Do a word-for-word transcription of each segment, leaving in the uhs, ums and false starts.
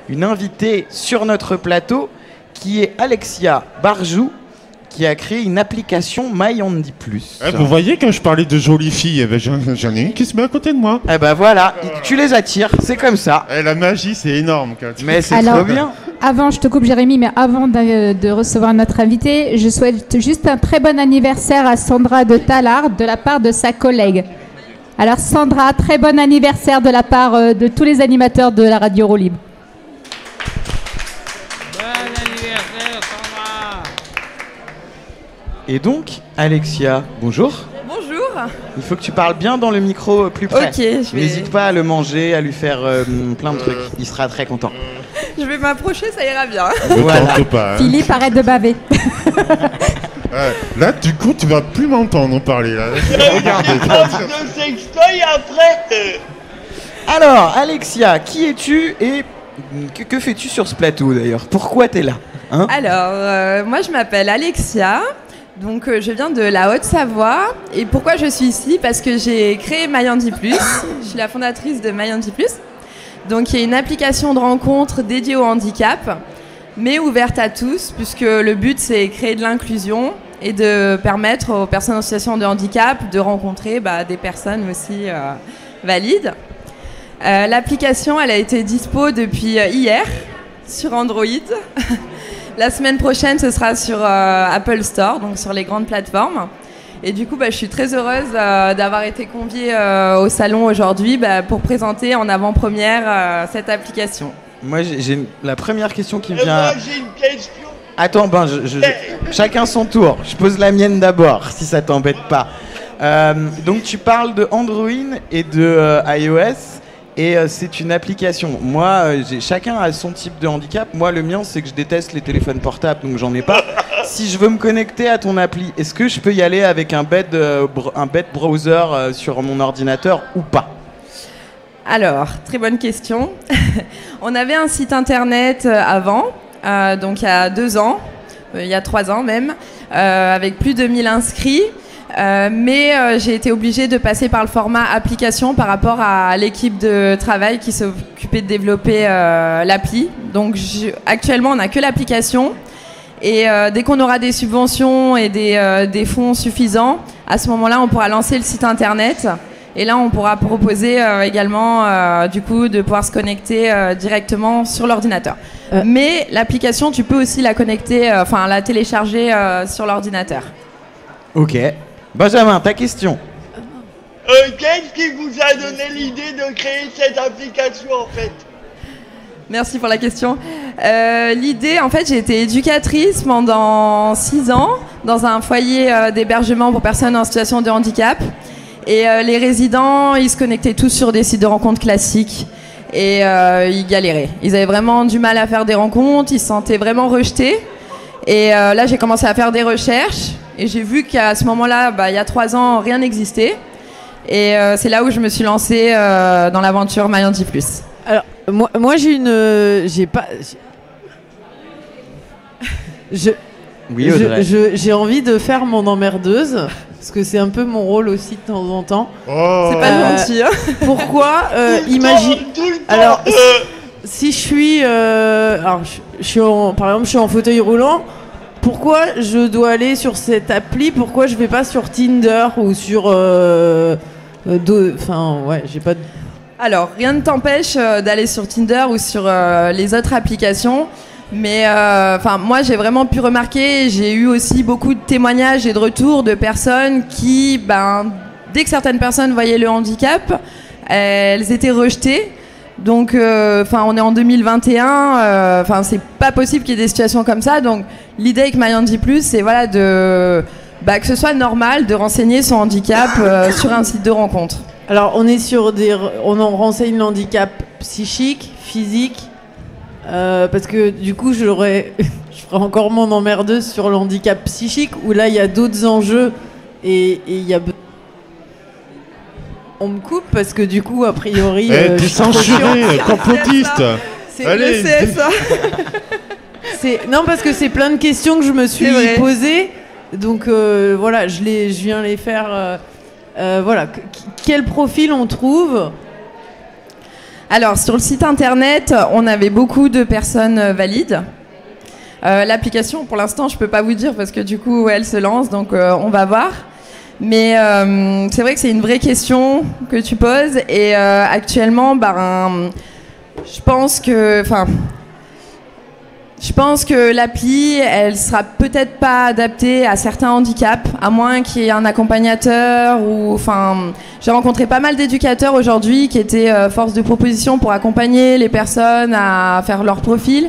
une invitée sur notre plateau qui est Alexia Barjou, qui a créé une application MyHandy Plus. Eh, vous voyez, quand je parlais de jolies filles, eh ben, j'en, j'en ai une qui se met à côté de moi. Eh ben voilà, tu les attires, c'est comme ça. Eh, la magie, c'est énorme. Quand tu... Mais c'est Alors, trop bien. Avant, je te coupe Jérémy, mais avant de, de recevoir notre invité, je souhaite juste un très bon anniversaire à Sandra de Tallard de la part de sa collègue. Alors Sandra, très bon anniversaire de la part euh, de tous les animateurs de la radio Roue Libre. Et donc, Alexia, bonjour. Bonjour. Il faut que tu parles bien dans le micro euh, plus près. Ok, je vais... N'hésite pas à le manger, à lui faire euh, plein de trucs. Il sera très content. Je vais m'approcher, ça ira bien. Ne Voilà. tente pas. Hein. Philippe, arrête de baver. Ouais, là, du coup, tu vas plus m'entendre parler. Là. Regarde. de sextoy après. Alors, Alexia, qui es-tu et que, que fais-tu sur ce plateau d'ailleurs? Pourquoi t'es là, hein? Alors, euh, moi je m'appelle Alexia, donc euh, je viens de la Haute-Savoie. Et pourquoi je suis ici? Parce que j'ai créé MyHandy Plus. Je suis la fondatrice de MyHandy Plus. Donc, il y a une application de rencontre dédiée au handicap, mais ouverte à tous, puisque le but c'est créer de l'inclusion et de permettre aux personnes en situation de handicap de rencontrer bah, des personnes aussi euh, valides. Euh, l'application, elle a été dispo depuis euh, hier sur Android. La semaine prochaine, ce sera sur euh, Apple Store, donc sur les grandes plateformes. Et du coup, bah, je suis très heureuse euh, d'avoir été conviée euh, au salon aujourd'hui bah, pour présenter en avant-première euh, cette application. Moi, j'ai, j'ai la première question qui me Et vient. moi j'ai une question. Attends, ben, je, je- je- chacun son tour. Je pose la mienne d'abord, si ça t'embête pas. Euh, donc, tu parles de Android et de euh, iOS, et euh, c'est une application. Moi, euh, j'ai, chacun a son type de handicap. Moi, le mien, c'est que je déteste les téléphones portables, donc j'en ai pas. Si je veux me connecter à ton appli, est-ce que je peux y aller avec un bête, euh, br- un bête browser euh, sur mon ordinateur ou pas? Alors, très bonne question. On avait un site internet euh, avant, euh, donc il y a deux ans, euh, il y a trois ans même, euh, avec plus de mille inscrits. Euh, mais euh, j'ai été obligée de passer par le format application par rapport à l'équipe de travail qui s'occupait de développer euh, l'appli. Donc je, actuellement, on n'a que l'application. Et euh, dès qu'on aura des subventions et des, euh, des fonds suffisants, à ce moment-là, on pourra lancer le site internet. Et là, on pourra proposer euh, également, euh, du coup, de pouvoir se connecter euh, directement sur l'ordinateur. Euh. Mais l'application, tu peux aussi la connecter, euh, enfin la télécharger euh, sur l'ordinateur. Ok. Benjamin, ta question. Euh, Qu'est-ce qui vous a donné l'idée de créer cette application en fait? Merci pour la question. Euh, L'idée, en fait, j'ai été éducatrice pendant six ans dans un foyer euh, d'hébergement pour personnes en situation de handicap. Et euh, les résidents, ils se connectaient tous sur des sites de rencontres classiques. Et euh, ils galéraient. Ils avaient vraiment du mal à faire des rencontres, ils se sentaient vraiment rejetés. Et euh, là, j'ai commencé à faire des recherches. Et j'ai vu qu'à ce moment-là, bah, il y a trois ans, rien n'existait. Et euh, c'est là où je me suis lancée euh, dans l'aventure MyHandy Plus. Alors, moi, moi j'ai une... euh, J'ai pas... Je, Oui, Audrey. je, je- j'ai envie de faire mon emmerdeuse, parce que c'est un peu mon rôle aussi de temps en temps. Oh. C'est pas Euh, gentil, hein. Pourquoi euh, Tout le imagine... temps, tout le temps. Alors, Euh, si je suis... euh, alors, je, je suis en, par exemple, je suis en fauteuil roulant, pourquoi je dois aller sur cette appli? Pourquoi je vais pas sur Tinder ou sur... euh, euh, d'au- Enfin, ouais, j'ai pas... de- Alors, rien ne t'empêche euh, d'aller sur Tinder ou sur euh, les autres applications. Mais euh, enfin, moi, j'ai vraiment pu remarquer, j'ai eu aussi beaucoup de témoignages et de retours de personnes qui, ben, dès que certaines personnes voyaient le handicap, elles étaient rejetées. Donc, euh, enfin, on est en deux mille vingt et un, enfin, c'est pas possible qu'il y ait des situations comme ça. Donc, l'idée avec MyHandy Plus, c'est voilà de, bah, que ce soit normal de renseigner son handicap euh, sur un site de rencontre. Alors, on est sur des... On en renseigne l'handicap psychique, physique, euh, parce que du coup, j'aurais... je ferai encore mon emmerdeuse sur le handicap psychique, où là, il y a d'autres enjeux, et il y a... On me coupe, parce que du coup, a priori... Eh, euh, t'es je suis trop censuré, chiante. complotiste. C'est Allez. le C S A. C'est- Non, parce que c'est plein de questions que je me suis C'est vrai. posées, donc euh, voilà, je, les... je viens les faire... euh, euh, voilà, Qu- quel profil on trouve? Alors, sur le site internet, on avait beaucoup de personnes euh, valides. Euh, L'application, pour l'instant, je peux pas vous dire parce que du coup, elle se lance, donc euh, on va voir. Mais euh, c'est vrai que c'est une vraie question que tu poses. Et euh, actuellement, ben, je pense que, enfin, je pense que l'appli, elle sera peut-être pas adaptée à certains handicaps, à moins qu'il y ait un accompagnateur ou, enfin, j'ai rencontré pas mal d'éducateurs aujourd'hui qui étaient euh, force de proposition pour accompagner les personnes à faire leur profil.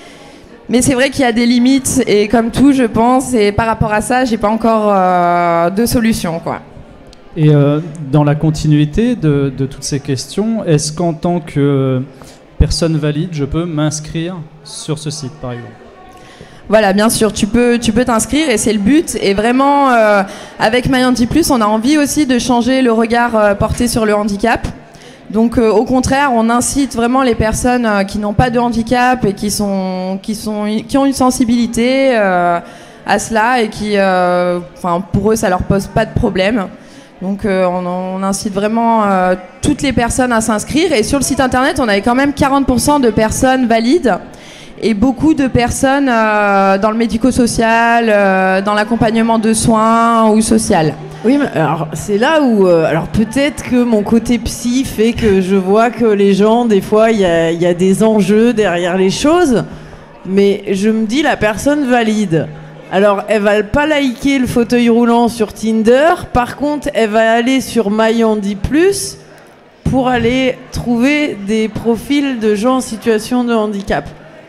Mais c'est vrai qu'il y a des limites et comme tout, je pense, et par rapport à ça, j'ai pas encore euh, de solution, quoi. Et euh, dans la continuité de, de toutes ces questions, est-ce qu'en tant que personne valide, je peux m'inscrire sur ce site, par exemple? Voilà, bien sûr, tu peux tu peux t'inscrire et c'est le but. Et vraiment, euh, avec MyHandy Plus, on a envie aussi de changer le regard euh, porté sur le handicap. Donc, euh, au contraire, on incite vraiment les personnes euh, qui n'ont pas de handicap et qui sont qui sont qui ont une sensibilité euh, à cela et qui, euh, enfin, pour eux, ça leur pose pas de problème. Donc euh, on, on incite vraiment euh, toutes les personnes à s'inscrire. Et sur le site internet, on avait quand même quarante pour cent de personnes valides et beaucoup de personnes euh, dans le médico-social, euh, dans l'accompagnement de soins ou social. Oui, mais alors c'est là où, euh, alors peut-être que mon côté psy fait que je vois que les gens, des fois, il y a, y a des enjeux derrière les choses, mais je me dis la personne valide. Alors, elle va pas liker le fauteuil roulant sur Tinder. Par contre, elle va aller sur MyHandy Plus pour aller trouver des profils de gens en situation de handicap.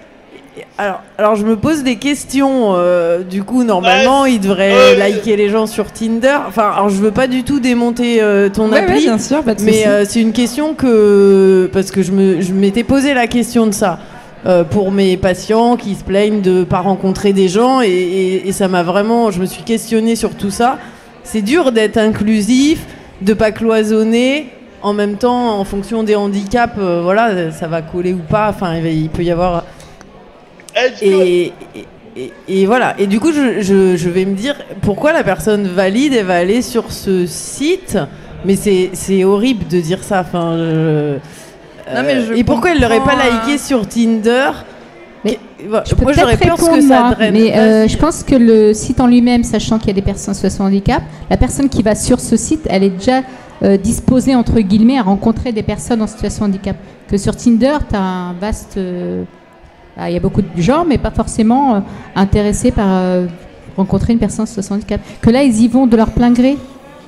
Alors, alors je me pose des questions. Euh, du coup, normalement, Ouais. il devrait Euh. liker les gens sur Tinder. Enfin, alors je veux pas du tout démonter euh, ton Ouais, appli. ouais, bien sûr, pas de Mais souci. euh, c'est une question que... Parce que je me- je m'étais posé la question de ça. Euh, pour mes patients qui se plaignent de pas rencontrer des gens et, et, et ça m'a vraiment, je me suis questionnée sur tout ça. C'est dur d'être inclusif, de pas cloisonner. En même temps, en fonction des handicaps, euh, voilà, ça va coller ou pas. Enfin, il, va- il peut y avoir. Est-ce que... Et, et, et- et voilà. Et du coup, je, je, je vais me dire pourquoi la personne valide, elle va aller sur ce site. Mais c'est c'est horrible de dire ça. Enfin. Je, Non, mais je et pourquoi elle l'aurait pas comprends, liké hein. sur Tinder? Mais Et voilà. Je peux Moi, peut-être j'aurais peur répondre, que ça moi, draine. mais euh, Vas-y. je pense que le site en lui-même, sachant qu'il y a des personnes en situation de handicap, la personne qui va sur ce site, elle est déjà euh, disposée, entre guillemets, à rencontrer des personnes en situation de handicap. Que sur Tinder, tu as un vaste... euh, ah, il y a beaucoup de gens, mais pas forcément euh, intéressés par euh, rencontrer une personne en situation de handicap. Que là, ils y vont de leur plein gré.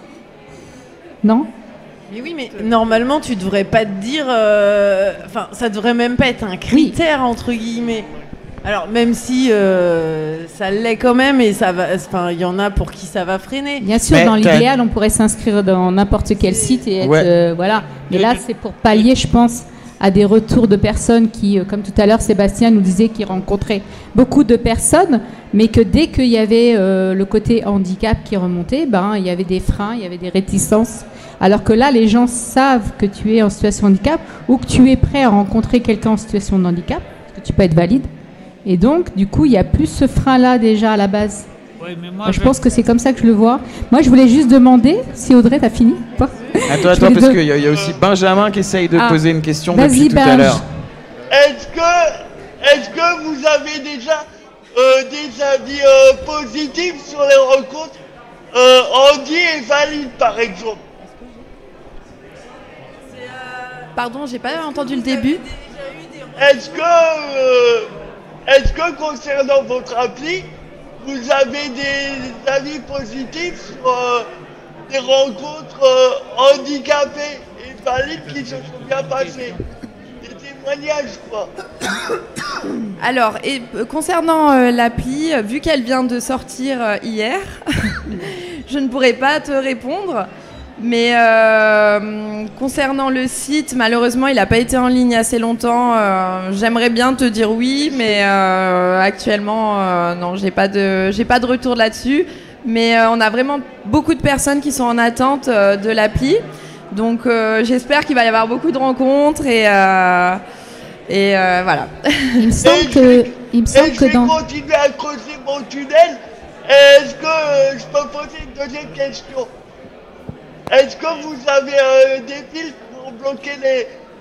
Non? Mais oui, mais normalement, tu devrais pas te dire. euh, Enfin, ça devrait même pas être un critère entre guillemets. Alors, même si euh, ça l'est quand même, et ça va. Enfin, il y en a pour qui ça va freiner. Bien sûr, Mais dans t'as- l'idéal, on pourrait s'inscrire dans n'importe quel site et être, Ouais. euh, voilà. Mais là, c'est pour pallier, je pense, à des retours de personnes qui, euh, comme tout à l'heure, Sébastien nous disait qu'il rencontrait beaucoup de personnes, mais que dès qu'il y avait euh, le côté handicap qui remontait, ben, il y avait des freins, il y avait des réticences. Alors que là, les gens savent que tu es en situation de handicap ou que tu es prêt à rencontrer quelqu'un en situation de handicap, parce que tu peux être valide. Et donc, du coup, il n'y a plus ce frein-là déjà à la base. Ouais, mais moi, Moi, je pense que c'est comme ça que je le vois. Moi, je voulais juste demander si Audrey, t'as fini ou pas? Attends, Je attends, voulais parce de- qu'il y, a- il y a aussi Benjamin qui essaye de Ah. poser une question Vas-y, depuis tout à Benj. l'heure. Est-ce que, est-ce que vous avez déjà euh, des avis euh, positifs sur les rencontres euh, Andy et Valide par exemple? Pardon, j'ai pas entendu le début. Est-ce que, euh, est-ce que concernant votre appli, vous avez des avis positifs sur euh, des rencontres euh, handicapées et valides qui se sont bien passées? Des témoignages, quoi. Alors, et, euh, concernant euh, l'appli, euh, vu qu'elle vient de sortir euh, hier, je ne pourrais pas te répondre. Mais euh, concernant le site, malheureusement, il n'a pas été en ligne assez longtemps. Euh, J'aimerais bien te dire oui, mais euh, actuellement, euh, non, j'ai pas de, j'ai pas de retour là-dessus. Mais euh, on a vraiment beaucoup de personnes qui sont en attente euh, de l'appli. Donc, euh, j'espère qu'il va y avoir beaucoup de rencontres et euh, et euh, voilà. Il me semble Et je que, vais- il me Et semble je que vais dans... continuer à creuser mon tunnel. Est-ce que euh, je peux poser une deuxième question? Est-ce que vous avez euh, des fils pour bloquer les,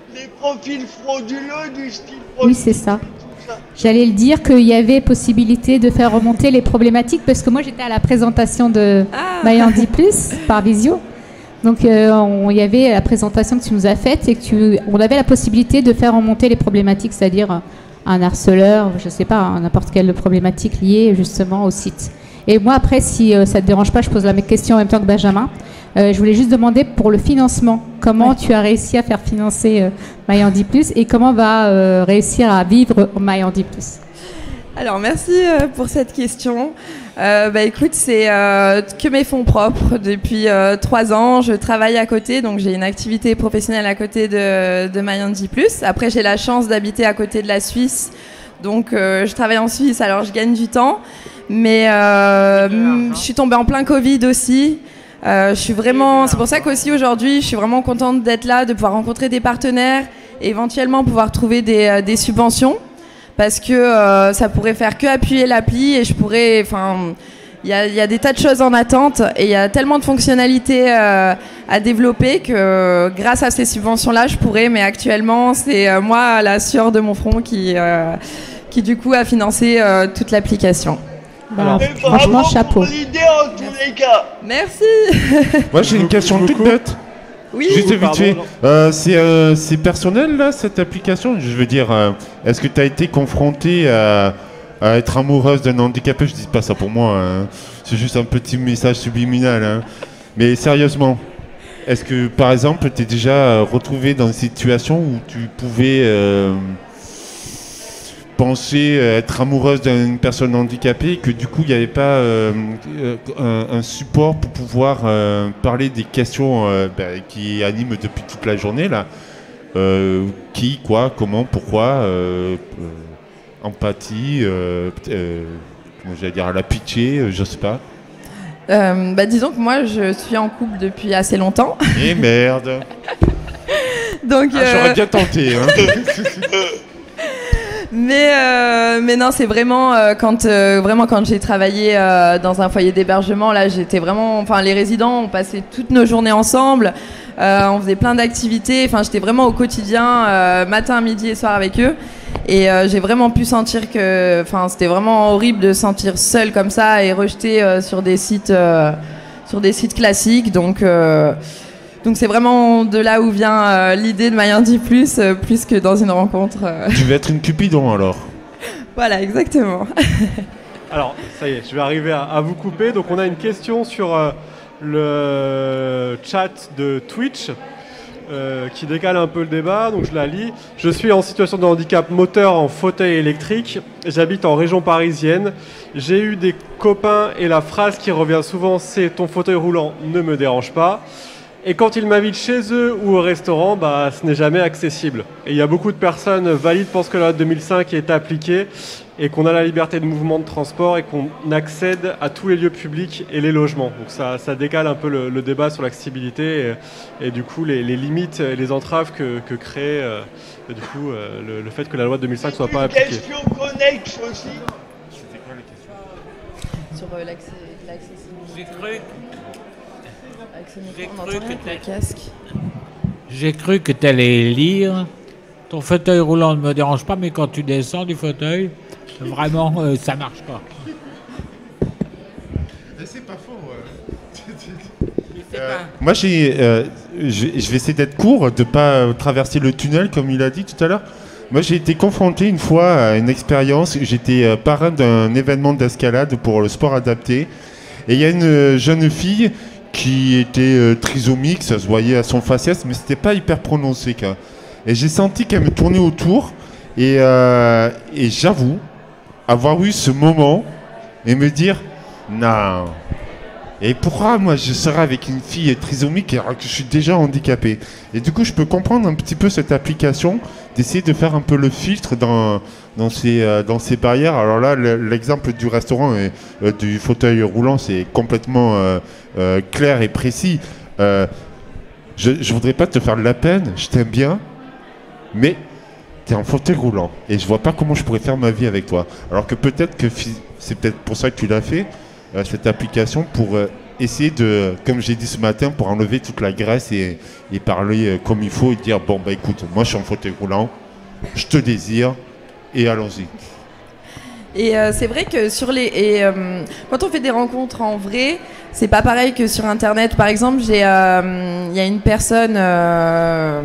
les profils frauduleux du style Oui, c'est ça. tout ça. J'allais le dire qu'il y avait possibilité de faire remonter les problématiques parce que moi j'étais à la présentation de Ah. Mayandi Plus par visio. Donc euh, on- il y avait la présentation que tu nous as faite et que tu, on avait la possibilité de faire remonter les problématiques, c'est-à-dire euh, un harceleur, je sais pas, hein, n'importe quelle problématique liée justement au site. Et moi après, si euh, ça te dérange pas, je pose la même question en même temps que Benjamin. Euh, je voulais juste demander pour le financement, comment tu as réussi à faire financer euh, Mayandi Plus et comment va euh, réussir à vivre Mayandi Plus. Alors merci euh, pour cette question. Euh, bah écoute, c'est euh, que mes fonds propres depuis euh, trois ans. Je travaille à côté, donc j'ai une activité professionnelle à côté de, de Mayandi Plus. Après, j'ai la chance d'habiter à côté de la Suisse, donc euh, je travaille en Suisse, alors je gagne du temps. Mais euh, mm, je suis tombée en plein Covid aussi. Euh, je suis vraiment, c'est pour ça qu'aussi aujourd'hui, je suis vraiment contente d'être là, de pouvoir rencontrer des partenaires et éventuellement pouvoir trouver des, euh, des subventions. Parce que euh, ça pourrait faire que appuyer l'appli et je pourrais, enfin, il y a, y a des tas de choses en attente et il y a tellement de fonctionnalités euh, à développer que euh, grâce à ces subventions-là, je pourrais. Mais actuellement, c'est euh, moi la sueur de mon front qui, euh, qui du coup a financé euh, toute l'application. Bah, Mais franchement, bravo chapeau. pour l'idée en tous les cas. Merci. Moi, j'ai une question toute bête. Oui. Juste vite pardon, fait. non. Euh, c'est euh, c'est personnel, là, cette application? Je veux dire, euh, est-ce que tu as été confronté à, à être amoureuse d'un handicapé? Je dis pas ça pour moi, hein. C'est juste un petit message subliminal, hein. Mais sérieusement, est-ce que, par exemple, tu es déjà euh, retrouvé dans une situation où tu pouvais euh, penser euh, être amoureuse d'une personne handicapée et que du coup, il n'y avait pas euh, euh, un, un support pour pouvoir euh, parler des questions euh, ben, qui animent depuis toute la journée, là. Euh, qui, quoi, comment, pourquoi, euh, euh, empathie, euh, euh, comment j'allais dire, la pitié, euh, je sais pas. Euh, bah, disons que moi, je suis en couple depuis assez longtemps. Et merde. Donc, Ah, euh, j'aurais bien tenté, hein. Mais, euh, mais non, c'est vraiment euh, quand euh, vraiment quand j'ai travaillé euh, dans un foyer d'hébergement, là, j'étais vraiment, enfin, les résidents, on passait toutes nos journées ensemble, euh, on faisait plein d'activités, enfin, j'étais vraiment au quotidien, euh, matin, midi et soir avec eux, et euh, j'ai vraiment pu sentir que, enfin, c'était vraiment horrible de se sentir seule comme ça et rejetée euh, sur des sites, euh, sur des sites classiques, donc. Euh, Donc c'est vraiment de là où vient euh, l'idée de Mayandi Plus, euh, plus que dans une rencontre. euh. Tu veux être une Cupidon, alors? Voilà, exactement. Alors, ça y est, je vais arriver à, à vous couper. Donc, on a une question sur euh, le chat de Twitch euh, qui décale un peu le débat. Donc, je la lis. Je suis en situation de handicap moteur en fauteuil électrique. J'habite en région parisienne. J'ai eu des copains et la phrase qui revient souvent, c'est « ton fauteuil roulant ne me dérange pas ». Et quand ils m'invitent chez eux ou au restaurant, bah, ce n'est jamais accessible. Et il y a beaucoup de personnes valides pensent que la loi deux mille cinq est appliquée et qu'on a la liberté de mouvement de transport et qu'on accède à tous les lieux publics et les logements. Donc ça, ça décale un peu le, le débat sur l'accessibilité et, et du coup les, les limites et les entraves que, que crée euh, du coup, euh, le, le fait que la loi deux mille cinq ne soit pas Une appliquée. question connexe aussi. Sur euh, l'accès- l'accessibilité. J'ai cru, Accès J'ai micro, on cru entend rien que avec t'as- le casque. j'ai cru que tu allais lire. Ton fauteuil roulant ne me dérange pas, mais quand tu descends du fauteuil, vraiment, euh, ça marche pas. C'est pas faux. C'est pas- Moi, j'ai, euh, je je vais essayer d'être court, de pas euh, traverser le tunnel comme il a dit tout à l'heure. Moi, j'ai été confronté une fois à une expérience. J'étais euh, parrain d'un événement d'escalade pour le sport adapté. Et il y a une euh, jeune fille qui était euh, trisomique, ça se voyait à son faciès, mais c'était pas hyper prononcé, quoi. Et j'ai senti qu'elle me tournait autour. Et, euh, et j'avoue avoir eu ce moment et me dire non. Et pourquoi moi je serais avec une fille trisomique alors que je suis déjà handicapé? Et du coup je peux comprendre un petit peu cette application, d'essayer de faire un peu le filtre dans, dans, ces, euh, dans ces barrières. Alors là le- l'exemple du restaurant et euh, du fauteuil roulant c'est complètement euh, euh, clair et précis. Euh, je, je voudrais pas te faire de la peine, je t'aime bien, mais t'es en fauteuil roulant et je vois pas comment je pourrais faire ma vie avec toi. Alors que peut-être que fi- c'est peut-être pour ça que tu l'as fait. Euh, cette application pour euh, essayer de, comme j'ai dit ce matin, pour enlever toute la graisse et, et parler euh, comme il faut et dire bon bah écoute, moi je suis en fauteuil roulant, je te désire et allons-y. Et euh, c'est vrai que sur les et euh, quand on fait des rencontres en vrai, c'est pas pareil que sur internet. Par exemple, j'ai il euh, y a une personne, euh,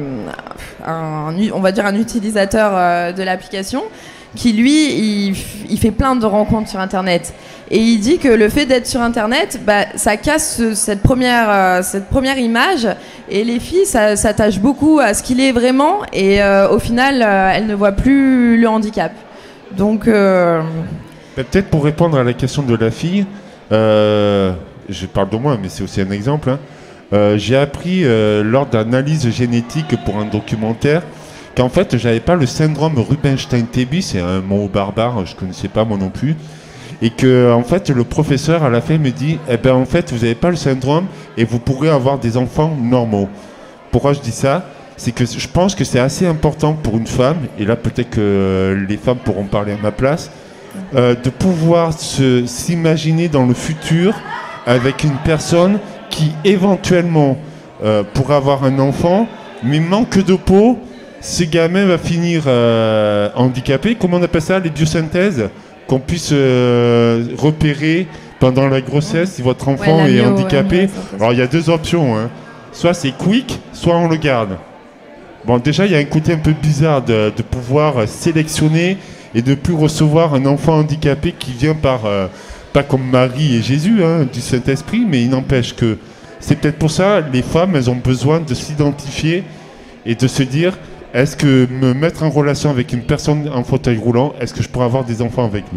un, on va dire un utilisateur euh, de l'application, qui lui, il, il fait plein de rencontres sur internet. Et il dit que le fait d'être sur internet, bah, ça casse ce, cette première euh, cette première image. Et les filles, ça s'attache beaucoup à ce qu'il est vraiment. Et euh, au final, euh, elles ne voient plus le handicap. Donc, euh... peut-être pour répondre à la question de la fille, euh, je parle de moi, mais c'est aussi un exemple. Hein. Euh, j'ai appris euh, lors d'analyse génétique pour un documentaire qu'en fait, j'avais pas le syndrome Rubinstein-Teby, c'est un mot barbare, je connaissais pas moi non plus, et que en fait, le professeur à la fin me dit, eh ben en fait, vous n'avez pas le syndrome et vous pourrez avoir des enfants normaux. Pourquoi je dis ça ? C'est que je pense que c'est assez important pour une femme, et là peut-être que les femmes pourront parler à ma place, euh, de pouvoir se, s'imaginer dans le futur avec une personne qui éventuellement euh, pourrait avoir un enfant, mais manque de peau, ce gamin va finir euh, handicapé. Comment on appelle ça, les biosynthèses ? Qu'on puisse euh, repérer pendant la grossesse si votre enfant Ouais, est l'agneau, handicapé. ouais, ouais, Alors il y a deux options, hein. Soit c'est quick, soit on le garde. Bon, déjà, il y a un côté un peu bizarre de, de pouvoir sélectionner et de ne plus recevoir un enfant handicapé qui vient par, euh, pas comme Marie et Jésus, hein, du Saint-Esprit, mais il n'empêche que c'est peut-être pour ça, les femmes, elles ont besoin de s'identifier et de se dire, est-ce que me mettre en relation avec une personne en fauteuil roulant, est-ce que je pourrais avoir des enfants avec lui ?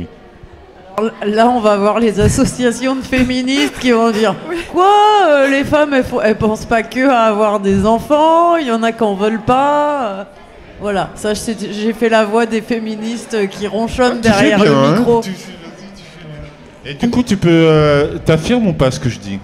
Là, on va voir les associations de féministes qui vont dire quoi euh, les femmes, elles, faut, elles pensent pas que à avoir des enfants. Il y en a qui en veulent pas. Euh, voilà, ça, je sais- j'ai fait la voix des féministes qui ronchonnent Tu fais derrière bien, le hein. micro. Tu fais- vas-y, tu fais bien. Et du coup, tu peux, euh, t'affirmes ou pas ce que je dis ?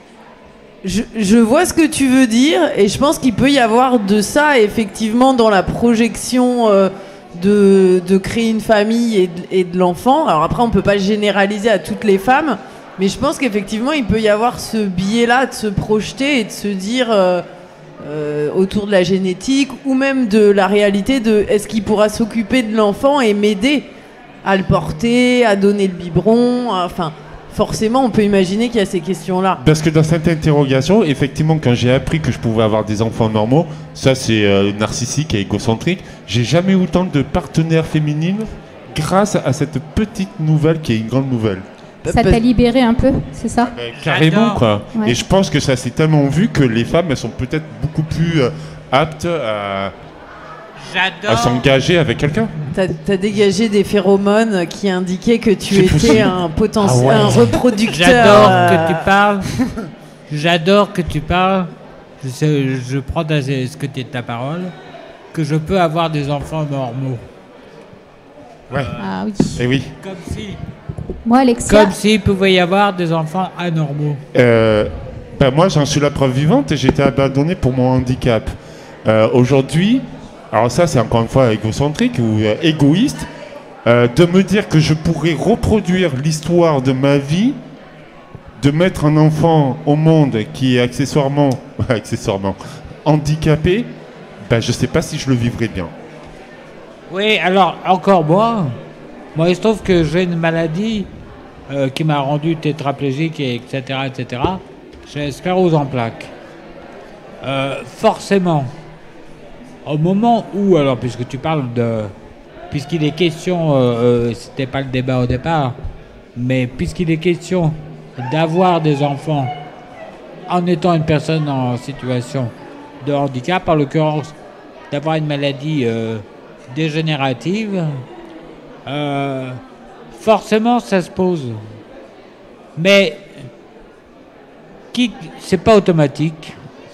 Je, je vois ce que tu veux dire et je pense qu'il peut y avoir de ça effectivement dans la projection euh, de, de créer une famille et de, et de l'enfant. Alors après, on peut pas généraliser à toutes les femmes, mais je pense qu'effectivement, il peut y avoir ce biais-là de se projeter et de se dire euh, euh, autour de la génétique ou même de la réalité de est-ce qu'il pourra s'occuper de l'enfant et m'aider à le porter, à donner le biberon, à- enfin... Forcément, on peut imaginer qu'il y a ces questions-là. Parce que dans cette interrogation, effectivement, quand j'ai appris que je pouvais avoir des enfants normaux, ça c'est euh, narcissique et égocentrique, j'ai jamais eu autant de partenaires féminines grâce à cette petite nouvelle qui est une grande nouvelle. Ça t'a libéré un peu, c'est ça? Euh, carrément, J'adore. quoi. Ouais. Et je pense que ça s'est tellement vu que les femmes, elles sont peut-être beaucoup plus euh, aptes à, à J'adore. s'engager avec quelqu'un. T'as as dégagé des phéromones qui indiquaient que tu C'est étais possible. un potentiel, Ah ouais. un reproducteur. J'adore euh, que tu parles. J'adore que tu parles. Je, sais- je prends ta- ce que tu es de ta parole. Que je peux avoir des enfants normaux. Ouais. Ah oui. Et oui. Comme si, Moi, Alexia, comme s'il pouvait y avoir des enfants anormaux. Euh, ben moi, j'en suis la preuve vivante et j'ai été abandonné pour mon handicap. Euh, Aujourd'hui, alors ça, c'est encore une fois égocentrique ou euh, égoïste, euh, de me dire que je pourrais reproduire l'histoire de ma vie, de mettre un enfant au monde qui est accessoirement, accessoirement handicapé, ben je sais pas si je le vivrais bien. Oui, alors, encore moi. Moi, il se trouve que j'ai une maladie euh, qui m'a rendu tétraplégique, et etc., et cetera. J'ai sclérose en plaques. Euh, forcément, au moment où, alors, puisque tu parles de... Puisqu'il est question, euh, euh, c'était pas le débat au départ, mais puisqu'il est question d'avoir des enfants en étant une personne en situation de handicap, en l'occurrence, d'avoir une maladie euh, dégénérative, euh, forcément ça se pose. Mais qui, c'est pas automatique,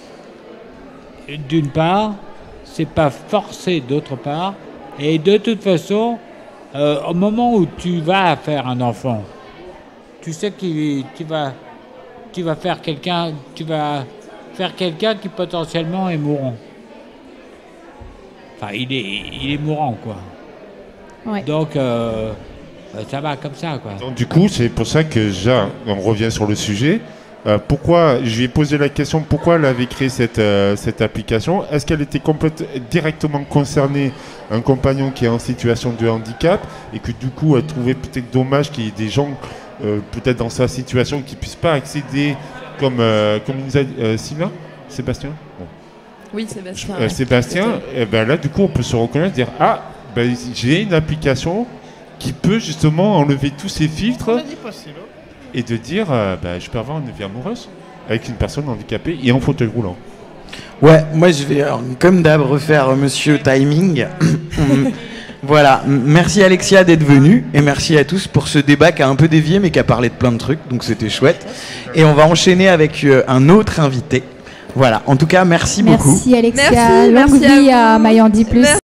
d'une part, c'est pas forcé d'autre part, et de toute façon, euh, au moment où tu vas faire un enfant, tu sais que tu vas, tu vas faire quelqu'un, tu vas faire quelqu'un qui potentiellement est mourant. Enfin, il est, il est mourant, quoi. Ouais. Donc, euh, euh, ça va comme ça, quoi. Donc du coup, c'est pour ça que déjà, on revient sur le sujet. Euh, pourquoi, je lui ai posé la question pourquoi elle avait créé cette, euh, cette application. Est-ce qu'elle était complète, directement concernée, un compagnon qui est en situation de handicap, et que du coup elle trouvait peut-être dommage qu'il y ait des gens euh, peut-être dans sa situation qui ne puissent pas accéder, comme, euh, comme il nous a dit euh, Sylvain Sébastien bon. Oui, Sébastien. Euh, ouais. Sébastien, et ben là du coup on peut se reconnaître, dire ah ben, j'ai une application qui peut justement enlever tous ces filtres et de dire euh, ben, je peux avoir une vie amoureuse avec une personne handicapée et en fauteuil roulant. Ouais, moi je vais alors, comme d'hab refaire euh, Monsieur Timing. Voilà, M- merci Alexia d'être venue et merci à tous pour ce débat qui a un peu dévié mais qui a parlé de plein de trucs, donc c'était chouette. Et on va enchaîner avec euh, un autre invité. Voilà, en tout cas merci, beaucoup. Merci Alexia, Merci, longue merci à vie à, vous. Mayandi Plus. Merci.